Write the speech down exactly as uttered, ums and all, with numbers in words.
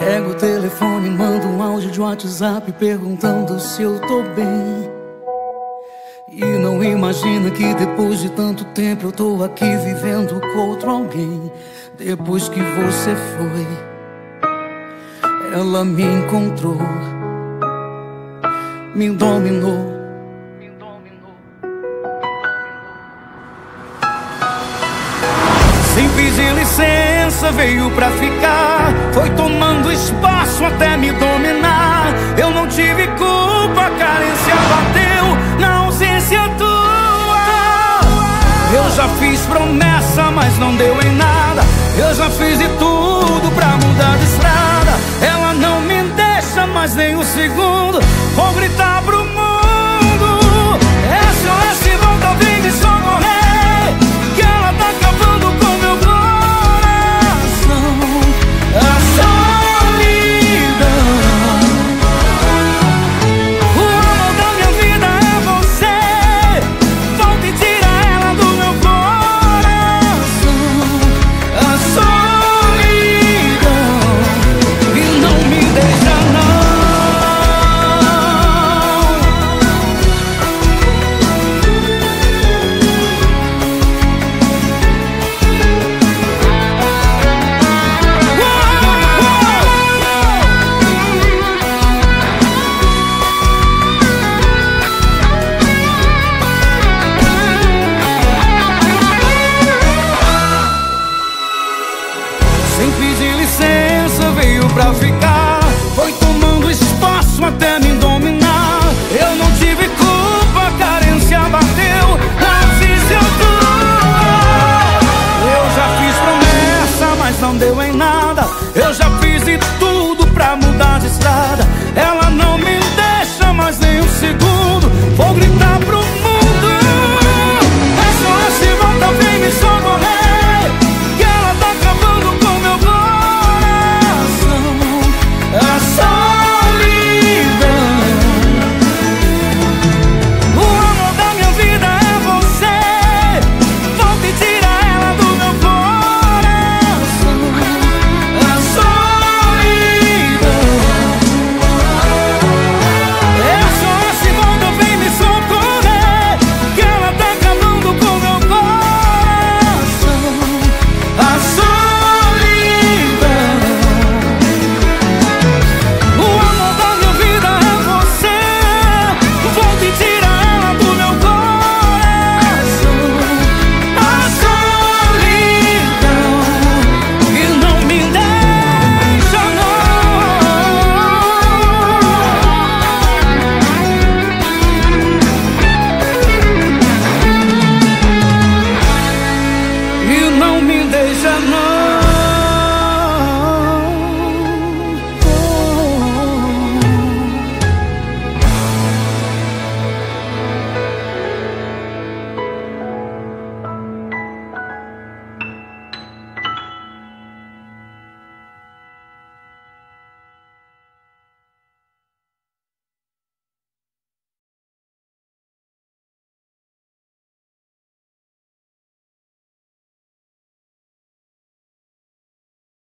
Pego o telefone, mando um áudio de WhatsApp perguntando se eu tô bem. E não imagina que depois de tanto tempo eu tô aqui vivendo com outro alguém. Depois que você foi, ela me encontrou, me dominou. Sem pedir licença veio pra ficar, foi tomando espaço até me dominar. Eu não tive culpa, a carência bateu na ausência tua. Eu já fiz promessa, mas não deu em nada. Eu já fiz de tudo pra mudar de estrada. Ela não me deixa mais nem um segundo. Vou gritar pro mundo: S O S, volta, vem me socorrer, que ela tá acabando com meu coração. A solidão. O amor da minha vida é você. Volta e tira ela do meu coração. A solidão. E não me deixa não. Sem pedir licença veio pra ficar, foi tomando espaço até me dominar. Eu não tive culpa, a carência bateu na ausência tua. Eu já fiz promessa, mas não deu em nada.